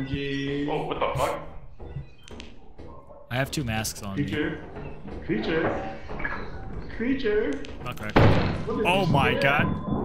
OMG. Oh, what the fuck? I have 2 masks on me. Creature. Nutcracker. Oh my god.